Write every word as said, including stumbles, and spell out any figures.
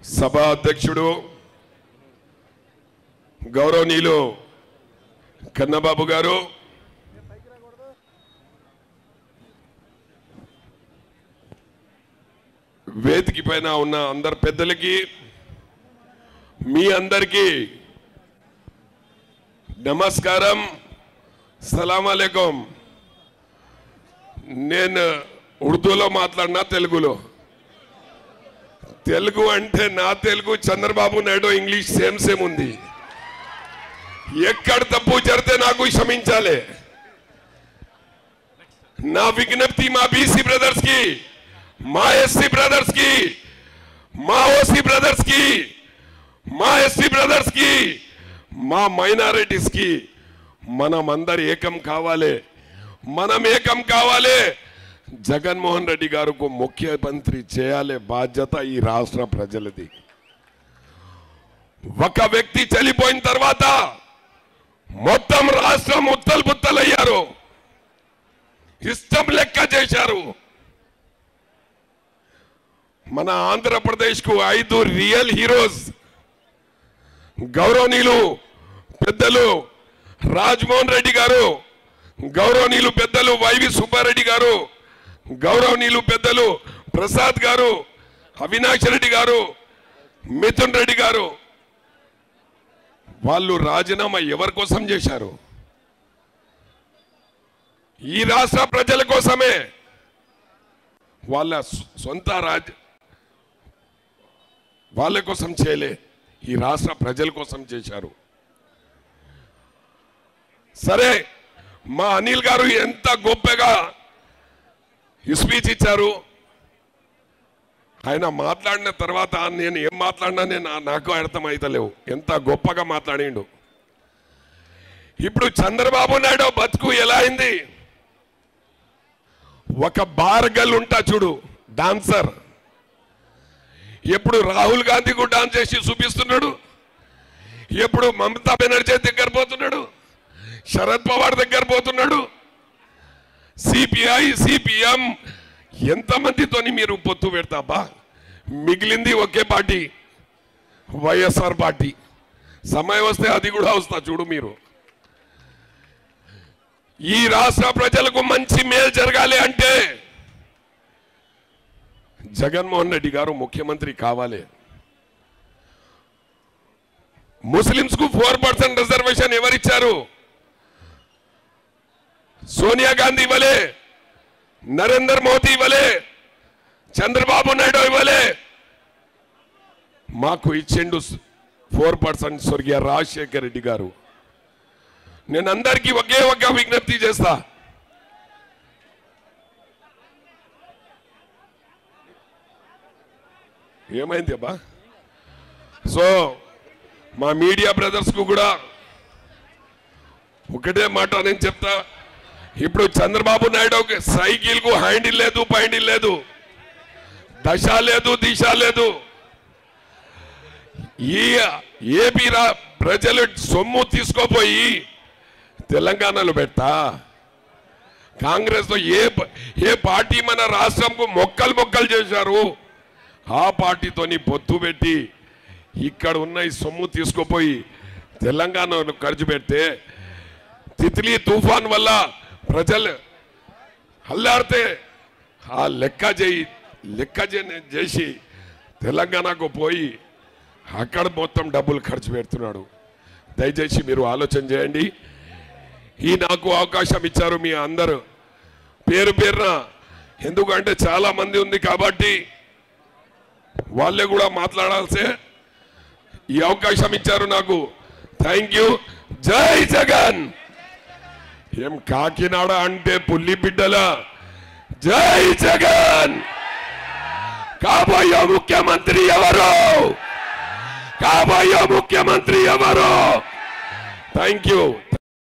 సభా అధ్యక్షుడు గౌరవనీయులు కన్నబాబు గారు, వేదిక పైన ఉన్న అందరు పెద్దలకి మీ అందరికీ నమస్కారం, సలాం అలైకుం. నేను ఉర్దూలో మాట్లాడినా తెలుగులో. తెలుగు అంటే నా Telugu, Chandrababu Naidu English same same ఉంది. ఎక్కడ తప్పు జరిగితే నాకు క్షమించాలి. నా విజ్ఞప్తి మా బీసీ బ్రదర్స్ కి, మా ఎస్సీ బ్రదర్స్ కి, మా ఓసీ బ్రదర్స్ కి, మా ఎస్టీ బ్రదర్స్ కి, మా మైనారిటీస్ కి, మనం అందరు ఏకం కావాలి. మనం ఏకం కావాలి. జగన్మోహన్ రెడ్డి గారికి ముఖ్యమంత్రి చేయాలి బాధ్యత ఈ రాష్ట్ర ప్రజలది. ఒక వ్యక్తి చనిపోయిన తర్వాత మొత్తం రాష్ట్రం ఉత్తల్ బుత్తలయ్యారు, ఇష్టం లెక్క చేశారు. మన ఆంధ్రప్రదేశ్ కు ఐదు రియల్ హీరోస్ గౌరవనీయులు పెద్దలు రాజమోహన్ రెడ్డి గారు, గౌరవనీయులు పెద్దలు వైవి సుబ్బారెడ్డి గారు, గౌరవనీయులు పెద్దలు ప్రసాద్ గారు, అవినాష్ రెడ్డి గారు, మిథున్ రెడ్డి గారు. వాళ్ళు రాజీనామా ఎవరి కోసం చేశారు? ఈ రాష్ట్ర ప్రజల కోసమే. వాళ్ళ సొంత రాజ వాళ్ళ కోసం చేయలే, ఈ రాష్ట్ర ప్రజల కోసం చేశారు. సరే, మా అనిల్ గారు ఎంత గొప్పగా స్పీచ్ ఇచ్చారు. ఆయన మాట్లాడిన తర్వాత నేను ఏం మాట్లాడినా నేను నాకు అర్థమైతలేవు, ఎంత గొప్పగా మాట్లాడిండు. ఇప్పుడు చంద్రబాబు నాయుడు బతుకు ఎలా అయింది? ఒక బార్గల్ ఉంటా చూడు, డాన్సర్. ఎప్పుడు రాహుల్ గాంధీకు డాన్స్ చేసి చూపిస్తున్నాడు, ఎప్పుడు మమతా బెనర్జీ దగ్గర పోతున్నాడు, శరద్ పవార్ దగ్గర పోతున్నాడు, సిపిఐ సిపిఎం ఎంతమందితోని మీరు పొత్తు పెడతాబా? మిగిలింది ఒకే పార్టీ, వైఎస్ఆర్ పార్టీ. సమయం వస్తే అది కూడా వస్తా చూడు. మీరు ఈ రాష్ట్ర ప్రజలకు మంచి మేలు జరగాలి అంటే జగన్మోహన్ రెడ్డి గారు ముఖ్యమంత్రి కావాలి. ముస్లింస్ కు ఫోర్ పర్సెంట్ రిజర్వేషన్ ఎవరిచ్చారు? సోనియా గాంధీ ఇవ్వలే, నరేంద్ర మోదీ ఇవ్వలే, చంద్రబాబు నాయుడు ఇవ్వలే. మాకు ఇచ్చిండు ఫోర్ పర్సెంట్ స్వర్గీయ రాజశేఖర రెడ్డి గారు. నేను అందరికీ ఒకే ఒక విజ్ఞప్తి చేస్తా. ఏమైంది అబ్బా? సో మా మీడియా బ్రదర్స్ కు కూడా ఒకటే మాట నేను చెప్తా. ఇప్పుడు చంద్రబాబు నాయుడు సైకిల్ కు హ్యాండిల్ లేదు, పైండిల్ లేదు, దశ లేదు, దిశ లేదు. ఈ ఏపీ ప్రజలు సొమ్ము తీసుకోపోయి తెలంగాణలో పెట్టా. కాంగ్రెస్ లో ఏ ఏ పార్టీ మన రాష్ట్రంకు మొక్కలు మొక్కలు చేశారు, ఆ పార్టీతోని పొత్తు పెట్టి ఇక్కడ ఉన్న ఈ సొమ్ము తీసుకుపోయి తెలంగాణలో ఖర్చు పెడితే తిత్లీ తుఫాన్ వల్ల ప్రజలు అల్లాడితే ఆ లెక్క చేయి లెక్క చేసి తెలంగాణకు పోయి అక్కడ మొత్తం డబ్బులు ఖర్చు పెడుతున్నాడు. దయచేసి మీరు ఆలోచన చేయండి. ఈ నాకు అవకాశం ఇచ్చారు మీ అందరూ పేరు పేరున, ఎందుకంటే చాలా మంది ఉంది కాబట్టి వాళ్ళే కూడా మాట్లాడాల్సే. ఈ అవకాశం ఇచ్చారు నాకు, థ్యాంక్ యూ. జై జగన్. ఏం కాకినాడ అంటే పుల్లి బిడ్డల? జై జగన్. కాబోయే ముఖ్యమంత్రి ఎవరు? కాబోయే ముఖ్యమంత్రి ఎవరు? Thank you.